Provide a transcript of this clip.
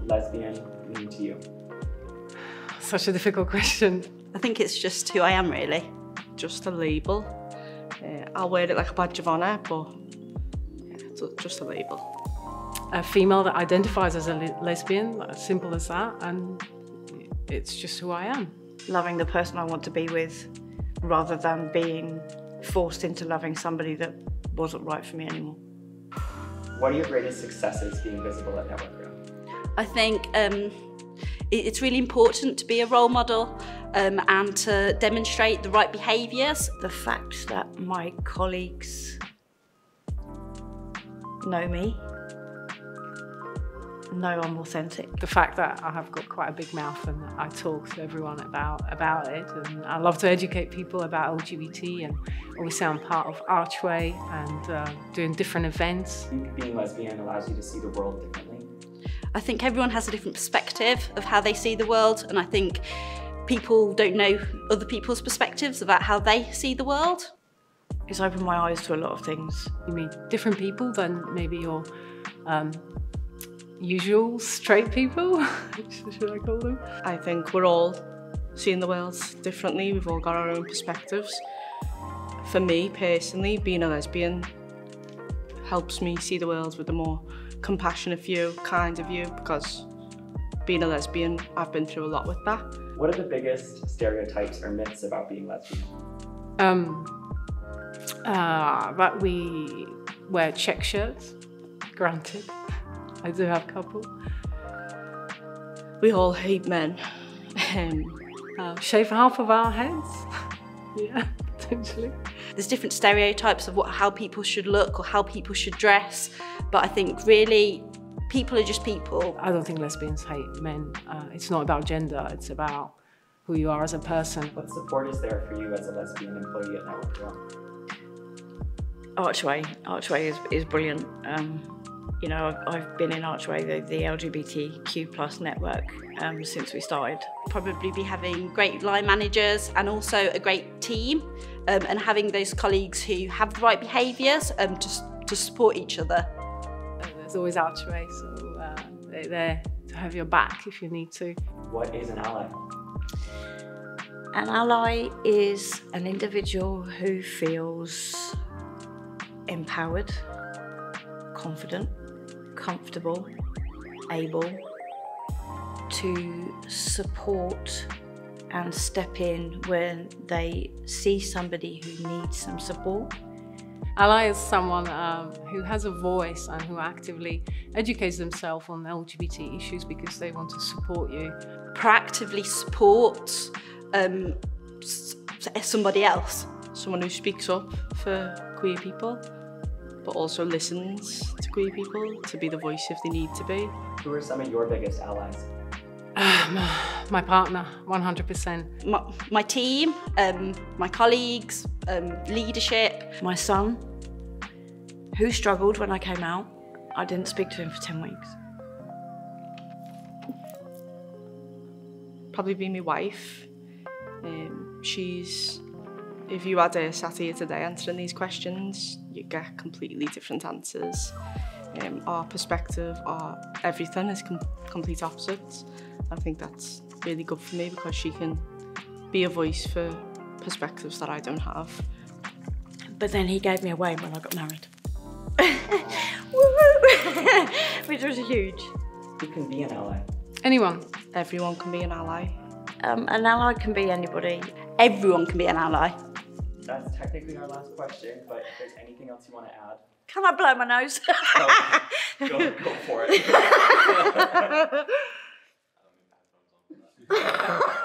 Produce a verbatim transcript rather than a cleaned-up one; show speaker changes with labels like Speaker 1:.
Speaker 1: lesbian mean to you?
Speaker 2: Such a difficult question.
Speaker 3: I think it's just who I am, really.
Speaker 4: Just a label. Uh, I'll wear it like a badge of honour, but yeah, it's just a label.
Speaker 2: A female that identifies as a le lesbian, as simple as that, and it's just who I am.
Speaker 5: Loving the person I want to be with, rather than being forced into loving somebody that wasn't right for me anymore.
Speaker 1: What are your greatest successes being visible at Network Room?
Speaker 3: I think um, it's really important to be a role model um, and to demonstrate the right behaviours.
Speaker 5: The fact that my colleagues know me, know I'm authentic.
Speaker 2: The fact that I have got quite a big mouth and I talk to everyone about, about it, and I love to educate people about L G B T, and obviously I'm part of Archway and uh, doing different events.
Speaker 1: I think being lesbian allows you to see the world differently.
Speaker 3: I think everyone has a different perspective of how they see the world, and I think people don't know other people's perspectives about how they see the world.
Speaker 5: It's opened my eyes to a lot of things.
Speaker 2: You meet different people than maybe your um, usual straight people, should I call them?
Speaker 4: I think we're all seeing the world differently. We've all got our own perspectives. For me personally, being a lesbian helps me see the world with a more compassionate view, kind of view, because being a lesbian, I've been through a lot with that.
Speaker 1: What are the biggest stereotypes or myths about being lesbian?
Speaker 2: Um, uh, that we wear check shirts, granted. I do have a couple.
Speaker 4: We all hate men. Um,
Speaker 2: uh, shave half of our heads. Yeah, potentially.
Speaker 3: There's different stereotypes of what, how people should look or how people should dress, but I think really people are just people.
Speaker 2: I don't think lesbians hate men. Uh, it's not about gender, it's about who you are as a person.
Speaker 1: What support is there for you as a lesbian employee at Network Room?
Speaker 5: Archway, Archway is, is brilliant. Um, you know, I've, I've been in Archway, the, the L G B T Q plus network, um, since we started.
Speaker 3: Probably be having great line managers and also a great team, um, and having those colleagues who have the right behaviours um, to, to support each other.
Speaker 2: There's always Archway, so uh, they're there to have your back if you need to.
Speaker 1: What is an ally?
Speaker 5: An ally is an individual who feels empowered, confident, comfortable, able to support and step in when they see somebody who needs some support.
Speaker 2: Ally is someone um, who has a voice and who actively educates themselves on L G B T issues because they want to support you.
Speaker 3: Proactively support um, somebody else.
Speaker 4: Someone who speaks up for queer people, but also listens to queer people to be the voice if they need to be.
Speaker 1: Who are some of your biggest allies?
Speaker 2: Um, my partner, one hundred percent.
Speaker 3: My, my team, um, my colleagues, um, leadership.
Speaker 5: My son, who struggled when I came out. I didn't speak to him for ten weeks.
Speaker 4: Probably be my wife. Um, she's, if you had her sat here today answering these questions, you get completely different answers. Um, our perspective, our everything is com complete opposites. I think that's really good for me because she can be a voice for perspectives that I don't have.
Speaker 5: But then he gave me away when I got married. Which was huge.
Speaker 1: Who can be an ally?
Speaker 2: Anyone.
Speaker 4: Everyone can be an ally.
Speaker 5: Um, an ally can be anybody.
Speaker 3: Everyone can be an ally.
Speaker 1: That's technically our last question, but if there's anything else you want to add?
Speaker 5: Can I blow my nose?
Speaker 1: Oh, go, go for it.